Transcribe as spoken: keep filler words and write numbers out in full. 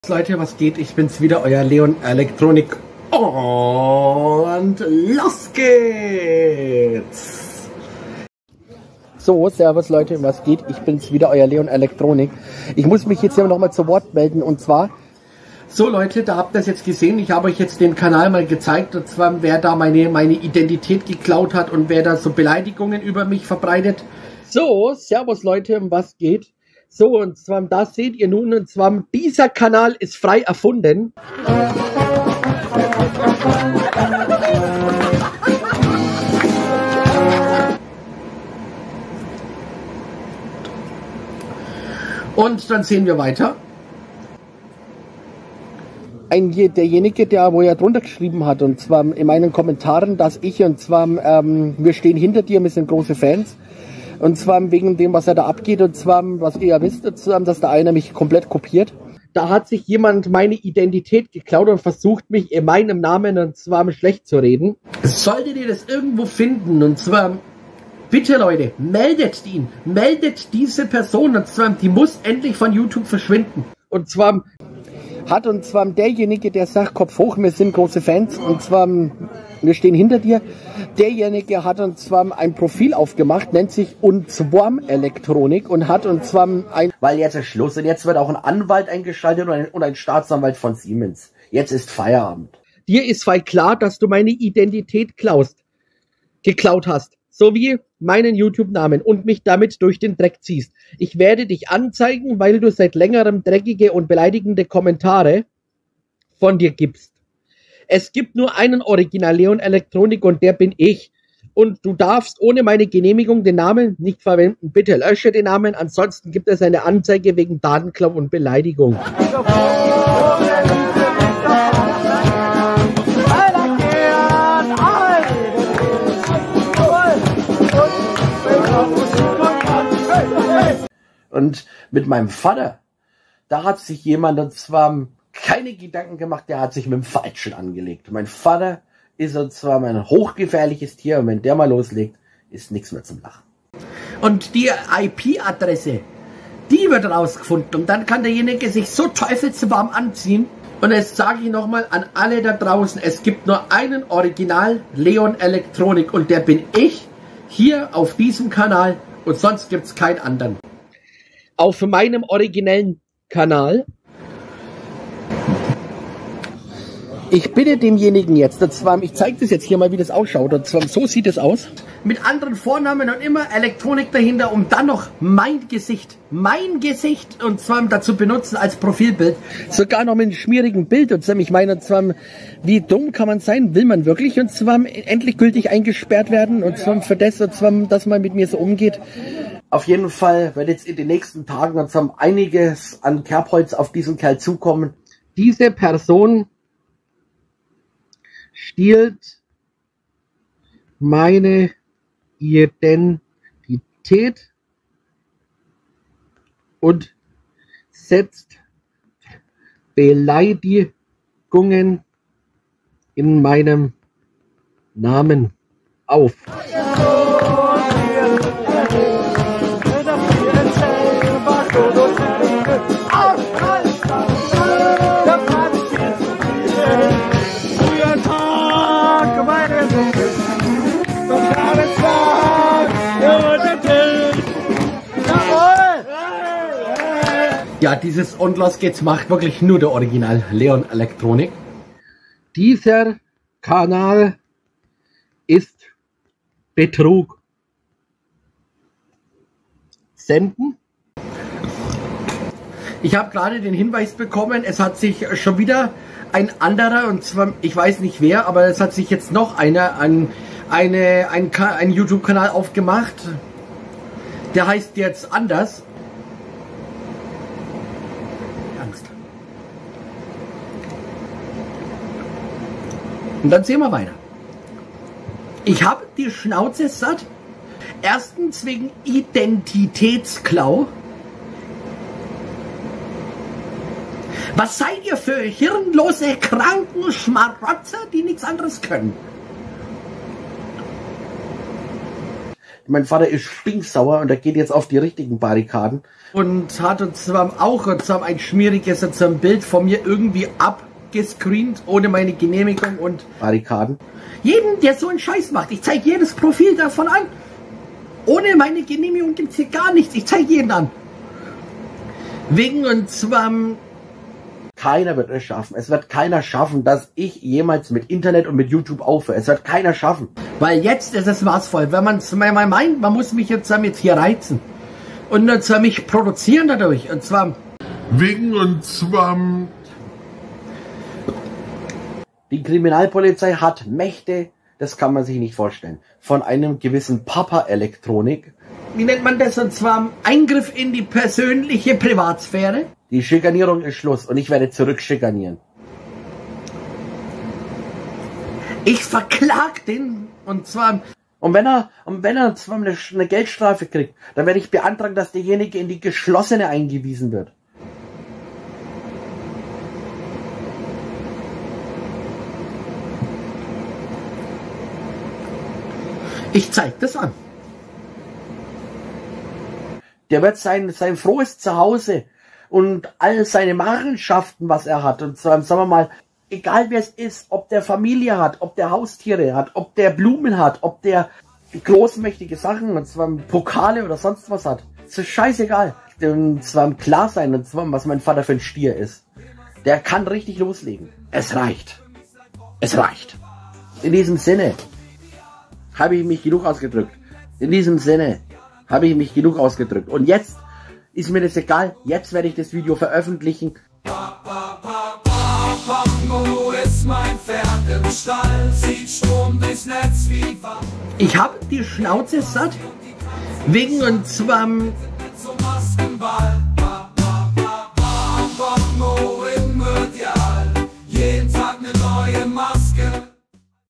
Leute, was geht? Ich bin's wieder, euer Leon Elektronik und los geht's! So, servus Leute, was geht? Ich bin's wieder, euer Leon Elektronik. Ich muss mich jetzt hier nochmal zu Wort melden und zwar... So Leute, da habt ihr es jetzt gesehen, ich habe euch jetzt den Kanal mal gezeigt und zwar wer da meine, meine Identität geklaut hat und wer da so Beleidigungen über mich verbreitet. So, servus Leute, was geht? So, und zwar, da seht ihr nun, und zwar, dieser Kanal ist frei erfunden. Und dann sehen wir weiter. Ein, derjenige, der, wo er drunter geschrieben hat, und zwar in meinen Kommentaren, dass ich, und zwar, ähm, wir stehen hinter dir, wir sind große Fans. Und zwar wegen dem, was er da abgeht, und zwar, was ihr ja wisst, dass da einer mich komplett kopiert. Da hat sich jemand meine Identität geklaut und versucht, mich in meinem Namen, und zwar schlecht zu reden. Solltet ihr das irgendwo finden, und zwar, bitte Leute, meldet ihn, meldet diese Person, und zwar, die muss endlich von YouTube verschwinden. Und zwar hat, und zwar derjenige, der sagt, Kopf hoch, wir sind große Fans, und zwar, wir stehen hinter dir. Derjenige hat uns zwar ein Profil aufgemacht, nennt sich Unzwarm Elektronik und hat uns zwar ein... Weil jetzt ist Schluss und jetzt wird auch ein Anwalt eingeschaltet und ein, und ein Staatsanwalt von Siemens. Jetzt ist Feierabend. Dir ist voll klar, dass du meine Identität klaust, geklaut hast, sowie meinen YouTube-Namen und mich damit durch den Dreck ziehst. Ich werde dich anzeigen, weil du seit längerem dreckige und beleidigende Kommentare von dir gibst. Es gibt nur einen Original Leon Elektronik und der bin ich. Und du darfst ohne meine Genehmigung den Namen nicht verwenden. Bitte lösche den Namen, ansonsten gibt es eine Anzeige wegen Datenklau und Beleidigung. Und mit meinem Vater, da hat sich jemand, und zwar keine Gedanken gemacht, der hat sich mit dem Falschen angelegt. Mein Vater ist und zwar ein hochgefährliches Tier und wenn der mal loslegt, ist nichts mehr zum Lachen. Und die I P-Adresse, die wird rausgefunden und dann kann derjenige sich so teufelswarm anziehen. Und jetzt sage ich nochmal an alle da draußen, es gibt nur einen Original Leon Elektronik und der bin ich hier auf diesem Kanal und sonst gibt es keinen anderen. Auf meinem originellen Kanal. Ich bitte demjenigen jetzt, und zwar, ich zeige das jetzt hier mal, wie das ausschaut, und zwar, so sieht es aus. Mit anderen Vornamen und immer Elektronik dahinter, um dann noch mein Gesicht, mein Gesicht, und zwar dazu benutzen als Profilbild. Sogar noch mit einem schmierigen Bild, und zwar, ich meine, und zwar, wie dumm kann man sein, will man wirklich, und zwar, endlich gültig eingesperrt werden, und zwar für das, und zwar, dass man mit mir so umgeht. Auf jeden Fall wird jetzt in den nächsten Tagen, und zwar, einiges an Kerbholz auf diesen Kerl zukommen. Diese Person stiehlt meine Identität und setzt Beleidigungen in meinem Namen auf. Ja, dieses Und los geht's macht wirklich nur der Original Leon Elektronik. Dieser Kanal ist Betrug. Senden. Ich habe gerade den Hinweis bekommen, es hat sich schon wieder ein anderer, und zwar, ich weiß nicht wer, aber es hat sich jetzt noch einer an eine, ein, ein YouTube-Kanal aufgemacht. Der heißt jetzt anders. Und dann sehen wir weiter. Ich habe die Schnauze satt. Erstens wegen Identitätsklau. Was seid ihr für hirnlose, kranken Schmarotzer, die nichts anderes können? mein Vater ist stinksauer und er geht jetzt auf die richtigen Barrikaden. Und hat uns zwar auch und zwar ein schmieriges so ein Bild von mir irgendwie abgescreent, ohne meine Genehmigung und Barrikaden. Jeden, der so einen Scheiß macht, ich zeige jedes Profil davon an. Ohne meine Genehmigung gibt es hier gar nichts. Ich zeige jeden an. Wegen und zwar... Keiner wird es schaffen. Es wird keiner schaffen, dass ich jemals mit Internet und mit YouTube aufhöre. Es wird keiner schaffen. Weil jetzt ist es maßvoll. Wenn man es mal meint, man muss mich jetzt damit hier reizen. Und zwar mich produzieren dadurch. Und zwar... Wegen und zwar... Die Kriminalpolizei hat Mächte, das kann man sich nicht vorstellen. Von einem gewissen Papa-Elektronik. Wie nennt man das? Und zwar Eingriff in die persönliche Privatsphäre. Die Schikanierung ist Schluss und ich werde zurückschikanieren. Ich verklag den und zwar... Und wenn er, und wenn er zwar eine, eine Geldstrafe kriegt, dann werde ich beantragen, dass derjenige in die geschlossene eingewiesen wird. Ich zeig das an. Der wird sein, sein frohes Zuhause und all seine Machenschaften, was er hat, und zwar, sagen wir mal, egal wer es ist, ob der Familie hat, ob der Haustiere hat, ob der Blumen hat, ob der großmächtige Sachen, und zwar Pokale oder sonst was hat. Das ist scheißegal. Und zwar klar sein, und zwar, was mein Vater für ein Stier ist. Der kann richtig loslegen. Es reicht. Es reicht. In diesem Sinne habe ich mich genug ausgedrückt. In diesem Sinne habe ich mich genug ausgedrückt. Und jetzt ist mir das egal. Jetzt werde ich das Video veröffentlichen. Ich habe die Schnauze satt. Wegen und zwar...